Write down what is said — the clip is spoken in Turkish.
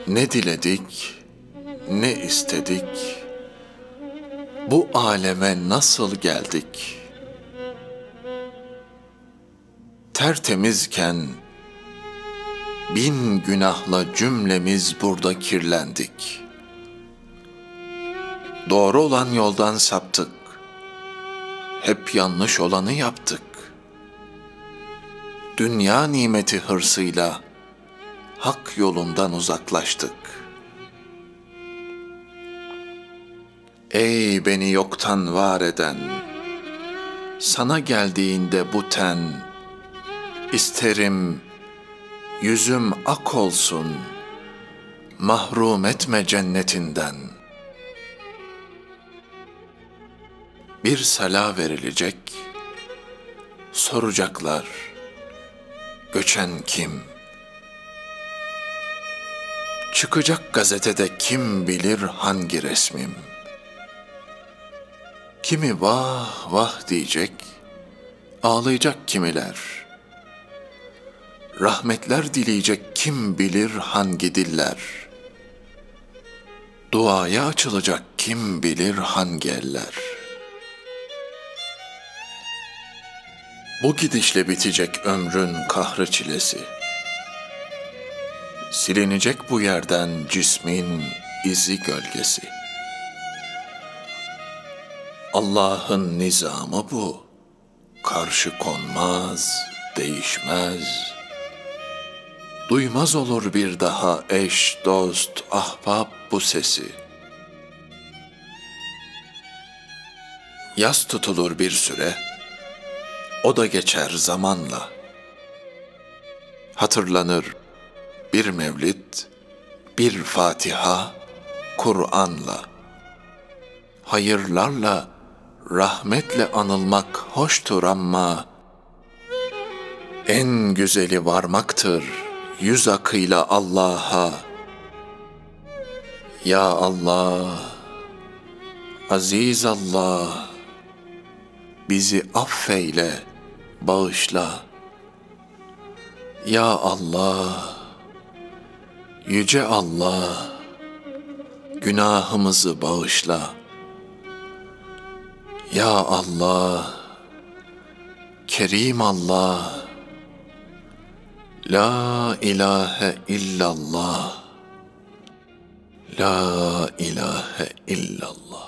Ne diledik, ne istedik, bu aleme nasıl geldik? Tertemizken bin günahla cümlemiz burada kirlendik. Doğru olan yoldan saptık, hep yanlış olanı yaptık. Dünya nimeti hırsıyla hak yolundan uzaklaştık. Ey beni yoktan var eden, sana geldiğinde bu ten, isterim yüzüm ak olsun, mahrum etme cennetinden. Bir sala verilecek, soracaklar, göçen kim? Çıkacak gazetede kim bilir hangi resmim? Kimi vah vah diyecek, ağlayacak kimiler. Rahmetler dileyecek kim bilir hangi diller. Duaya açılacak kim bilir hangi eller. Bu gidişle bitecek ömrün kahrı çilesi. Silinecek bu yerden cismin izi gölgesi. Allah'ın nizamı bu. Karşı konmaz, değişmez. Duymaz olur bir daha eş, dost, ahbap bu sesi. Yas tutulur bir süre, o da geçer zamanla. Hatırlanır bir mevlid, bir Fatiha, Kur'an'la. Hayırlarla, rahmetle anılmak hoştur ama en güzeli varmaktır yüz akıyla Allah'a. Ya Allah, aziz Allah, bizi affeyle, bağışla. Ya Allah, yüce Allah, günahımızı bağışla. Ya Allah, Kerim Allah, La ilahe illallah, La ilahe illallah.